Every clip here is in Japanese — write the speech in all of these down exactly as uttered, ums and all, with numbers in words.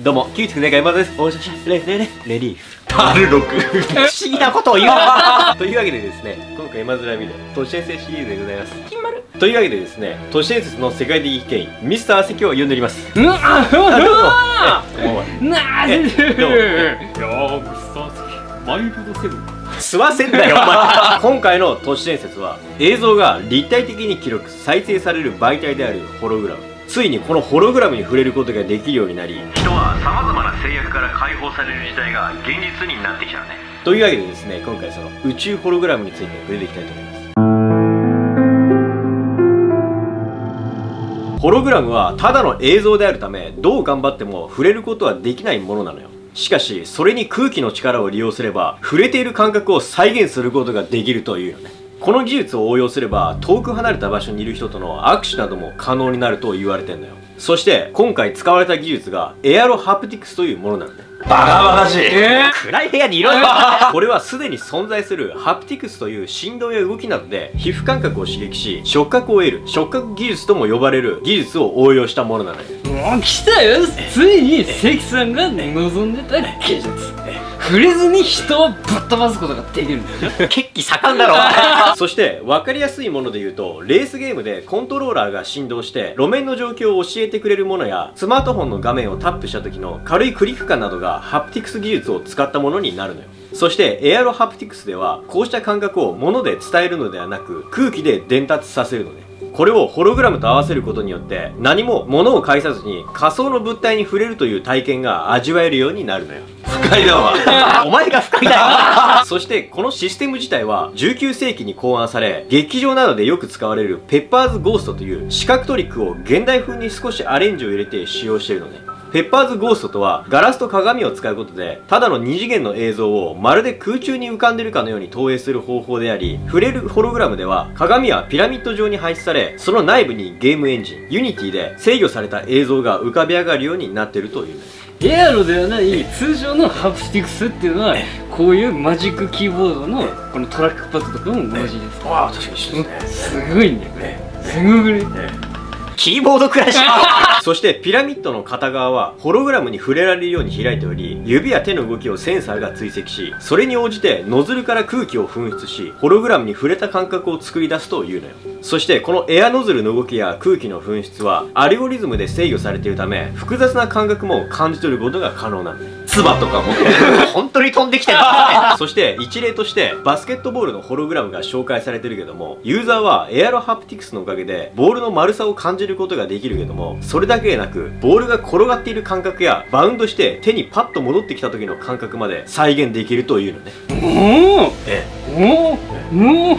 どうも、キューティクネガ山田です。おしゃしゃ、レレレ、レリーフ。タルロク。不思議なことを言うなというわけでですね、今回山面見る都市伝説シリーズでございます。金丸というわけでですね、都市伝説の世界的権威、ミスター関を呼んでおります。うんああどうもなあでどうもいやー、ミスター関、マイルドセブン。吸わせんだよ、お前今回の都市伝説は、映像が立体的に記録、再生される媒体であるホログラム。ついにこのホログラムに触れることができるようになり、人はさまざまな制約から解放される時代が現実になってきたね。というわけでですね、今回その宇宙ホログラムについて触れていきたいと思います。ホログラムはただの映像であるため、どう頑張っても触れることはできないものなのよ。しかし、それに空気の力を利用すれば、触れている感覚を再現することができるというのね。この技術を応用すれば、遠く離れた場所にいる人との握手なども可能になると言われてんだよ。そして、今回使われた技術が、エアロハプティクスというものなのね。バカバカしい、えー、暗い部屋にいろよこれはすでに存在するハプティクスという振動や動きなどで皮膚感覚を刺激し触覚を得る触覚技術とも呼ばれる技術を応用したものなのよ。 もう来たよ、ついに関さんが望んでた技術。触れずに人をぶっ飛ばすことができるんだよ血気盛んだろそして分かりやすいもので言うと、レースゲームでコントローラーが振動して路面の状況を教えてくれるものや、スマートフォンの画面をタップした時の軽いクリック感などがハプティクス技術を使ったものになるのよ。そしてエアロハプティクスでは、こうした感覚を物で伝えるのではなく空気で伝達させるのね。これをホログラムと合わせることによって、何も物を介さずに仮想の物体に触れるという体験が味わえるようになるのよ。不快だわお前が不快だよそしてこのシステム自体はじゅうきゅうせいきに考案され、劇場などでよく使われるペッパーズゴーストという視覚トリックを現代風に少しアレンジを入れて使用しているのね。ペッパーズゴーストとは、ガラスと鏡を使うことで、ただのに次元の映像をまるで空中に浮かんでるかのように投影する方法であり、触れるホログラムでは、鏡はピラミッド状に配置され、その内部にゲームエンジン、ユニティで制御された映像が浮かび上がるようになっているという。 エアロではない通常のハプティクスっていうのは、こういうマジックキーボードのこのトラックパッドとかも同じです。 ああ、確かに一緒ですね。 すごいんだよね。すごくね。 キーボードクラッシュそしてピラミッドの片側はホログラムに触れられるように開いており、指や手の動きをセンサーが追跡し、それに応じてノズルから空気を噴出し、ホログラムに触れた感覚を作り出すというのよ。そしてこのエアノズルの動きや空気の噴出はアルゴリズムで制御されているため、複雑な感覚も感じ取ることが可能なのね。唾とかも本当に飛んできてるそして一例としてバスケットボールのホログラムが紹介されてるけども、ユーザーはエアロハプティクスのおかげでボールの丸さを感じることができるけども、それだけでなくボールが転がっている感覚やバウンドして手にパッと戻ってきた時の感覚まで再現できるというのね。 おおえおおお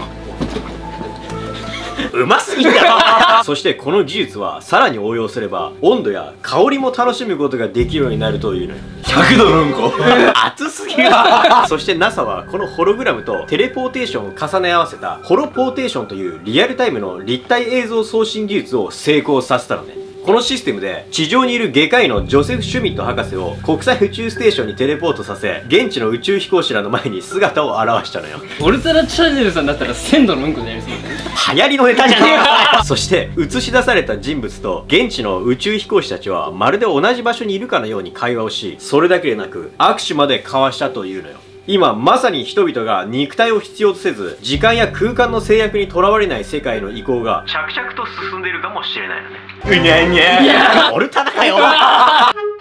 うますぎんだろそしてこの技術はさらに応用すれば、温度や香りも楽しむことができるようになるというのよ。ひゃくどのうんこ熱すぎるそして ナサ はこのホログラムとテレポーテーションを重ね合わせたホロポーテーションというリアルタイムの立体映像送信技術を成功させたのね。このシステムで地上にいる外科医のジョセフ・シュミット博士を国際宇宙ステーションにテレポートさせ、現地の宇宙飛行士らの前に姿を現したのよ。 オルタナチャンネルさんだったら鮮度のうんこでやりそうだね。 流行りのネタじゃねえかそして映し出された人物と現地の宇宙飛行士たちはまるで同じ場所にいるかのように会話をし、それだけでなく握手まで交わしたというのよ。今まさに人々が肉体を必要とせず、時間や空間の制約にとらわれない世界の移行が着々と進んでいるかもしれないのね。うにゃうにゃオルタナかよ